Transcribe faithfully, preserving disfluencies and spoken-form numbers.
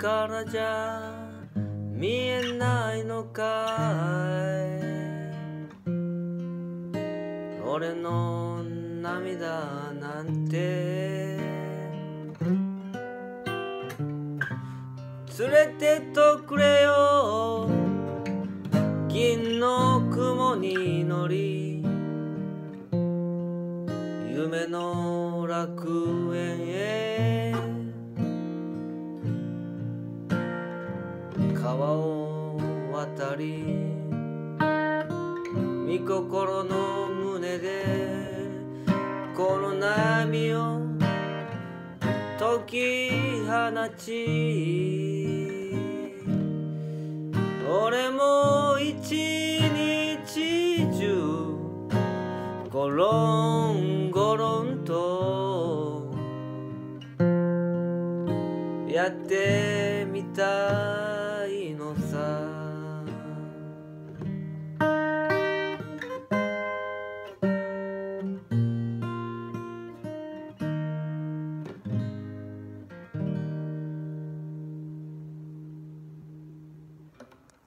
からじゃ見えないのかい、俺の涙なんて連れてっとくれよ、銀の雲に乗り夢の楽園へ、川を渡り御心の胸でこの悩みを解き放ち、俺も一日中ゴロンゴロンとやって